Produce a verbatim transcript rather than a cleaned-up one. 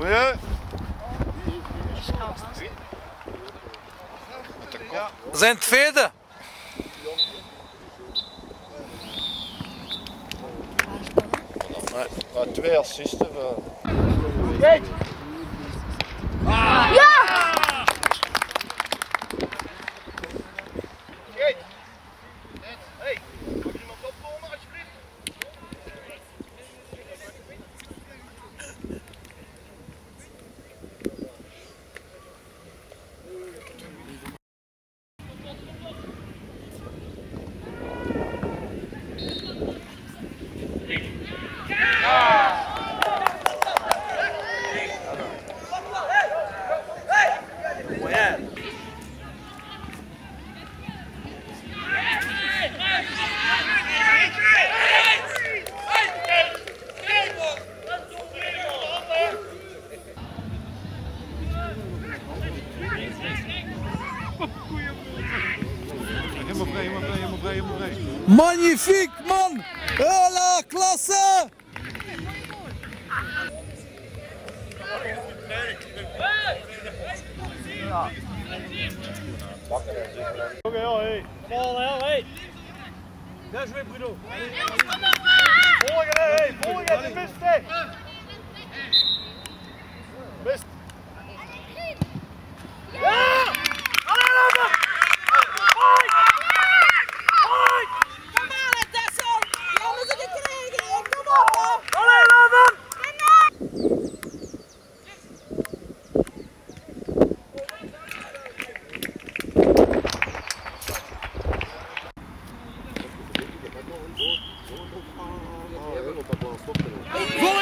Goeie. Zijn het tweede. Nee, twee assisten. Kijk! Ja! Kijk! Hey, mag iemand opkomen alsjeblieft? Helemaal vrij, helemaal vrij, helemaal vrij, helemaal vrij. Magnifiek, man! Hola, klasse! Oké, ja, hé. Bal, hé! Daar is weer Bruno. Volgen, hé, volgen, die mist, hé. Mist. Ja! Allee, lopen! Hoi! Hoi! Kom maar, Tessel! Je hebben ze gekregen! Kom op! Allee, lopen! Volley!